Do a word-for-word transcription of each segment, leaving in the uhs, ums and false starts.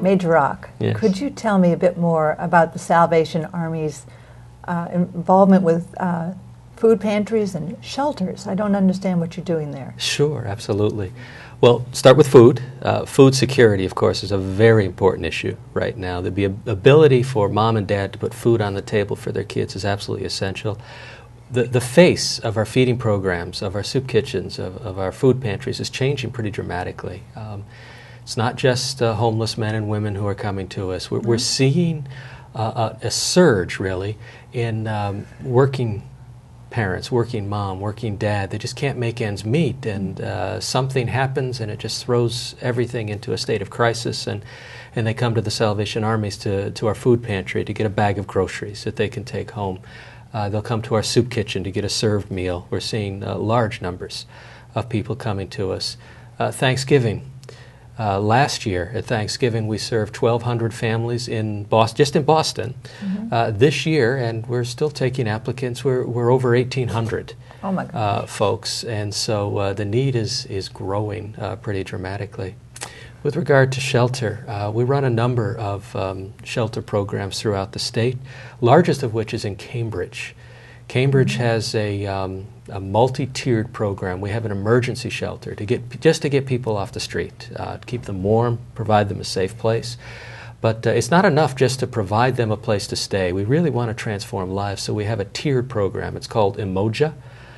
Major Rock, Yes. could you tell me a bit more about the Salvation Army's uh, involvement with uh, food pantries and shelters? I don't understand what you're doing there. Sure, absolutely. Well, start with food. Uh, food security, of course, is a very important issue right now. The ab- ability for mom and dad to put food on the table for their kids is absolutely essential. The, the face of our feeding programs, of our soup kitchens, of, of our food pantries is changing pretty dramatically. Um, it's not just uh, homeless men and women who are coming to us. We're, mm-hmm. we're seeing uh, a, a surge, really, in um, working parents, working mom, working dad. They just can't make ends meet, and uh, something happens and it just throws everything into a state of crisis, and, and they come to the Salvation Armies, to, to our food pantry, to get a bag of groceries that they can take home. Uh, they'll come to our soup kitchen to get a served meal. We're seeing uh, large numbers of people coming to us. Uh, Thanksgiving. Uh, last year at Thanksgiving, we served twelve hundred families in Boston, just in Boston. Mm-hmm. uh, this year, and we're still taking applicants, we're, we're over eighteen hundred oh my uh, folks. And so uh, the need is, is growing uh, pretty dramatically. With regard to shelter, uh, we run a number of um, shelter programs throughout the state, largest of which is in Cambridge. Cambridge mm-hmm. has a, um, a multi-tiered program. We have an emergency shelter to get just to get people off the street, uh, to keep them warm, provide them a safe place. But uh, it's not enough just to provide them a place to stay. We really want to transform lives, so we have a tiered program. It's called Emoja.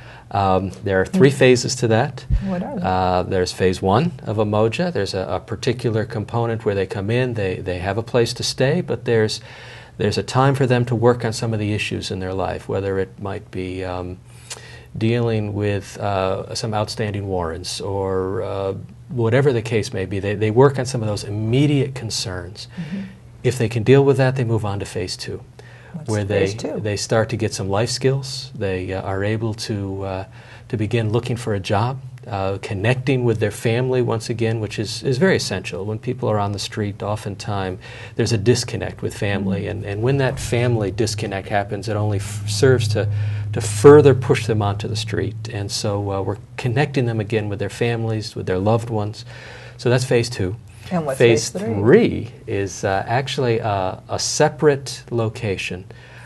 Um, there are three mm-hmm. phases to that. What are they? Uh, there's phase one of Emoja. There's a, a particular component where they come in, they, they have a place to stay, but there's There's a time for them to work on some of the issues in their life, whether it might be um, dealing with uh, some outstanding warrants or uh, whatever the case may be. They, they work on some of those immediate concerns. Mm-hmm. If they can deal with that, they move on to phase two, What's where they, phase two? they start to get some life skills. They uh, are able to, uh, to begin looking for a job. Uh, connecting with their family once again, which is, is very essential. When people are on the street, oftentimes there's a disconnect with family, mm-hmm. and, and when that family disconnect happens, it only f- serves to, to further push them onto the street. And so uh, we're connecting them again with their families, with their loved ones. So that's phase two. And what's phase, phase three? three is uh, actually a, a separate location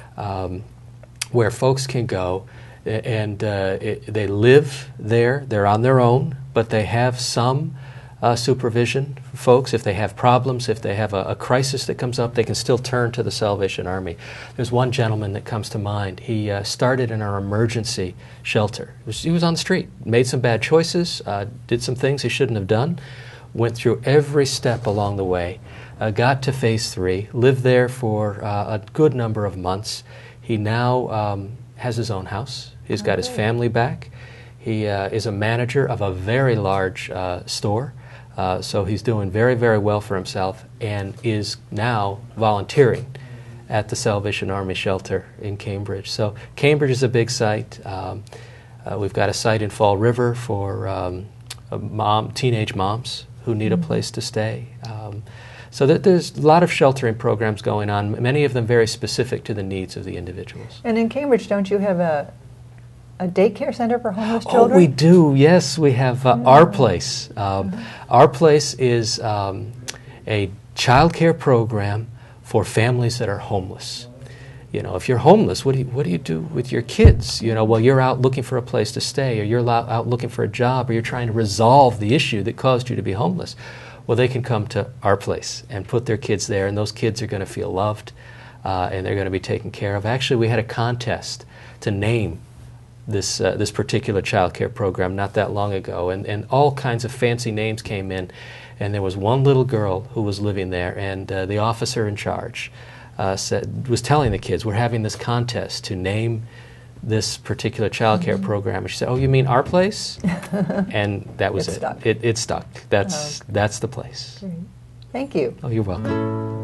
um, where folks can go. And uh, it, they live there, they're on their own, but they have some uh, supervision for folks. If they have problems, if they have a, a crisis that comes up, they can still turn to the Salvation Army. There's one gentleman that comes to mind. He uh, started in our emergency shelter. He was, he was on the street, made some bad choices, uh, did some things he shouldn't have done, went through every step along the way, uh, got to phase three, lived there for uh, a good number of months. He now um, has his own house. He's got his family back. He uh, is a manager of a very large uh, store, uh, so he's doing very, very well for himself, and is now volunteering at the Salvation Army shelter in Cambridge. So Cambridge is a big site. Um, uh, we've got a site in Fall River for um, mom, teenage moms who need mm-hmm. a place to stay. Um, So that there's a lot of sheltering programs going on, many of them very specific to the needs of the individuals. And in Cambridge, don't you have a, a daycare center for homeless Oh, children? we do, yes. We have uh, Mm. Our Place. Um, mm-hmm. Our Place is um, a child care program for families that are homeless. You know, if you're homeless, what do you, what do you do with your kids? You know, well, you're out looking for a place to stay, or you're lo- out looking for a job, or you're trying to resolve the issue that caused you to be homeless. Well, they can come to Our Place and put their kids there, and those kids are going to feel loved, uh, and they're going to be taken care of. Actually, we had a contest to name this uh, this particular child care program not that long ago, and, and all kinds of fancy names came in, and there was one little girl who was living there, and uh, the officer in charge uh, said was telling the kids, we're having this contest to name this particular child care mm-hmm. program. And she said, oh, you mean Our Place? And that was it. It Stuck. It, it stuck. That's, okay. that's the place. Great. Thank you. Oh, you're welcome.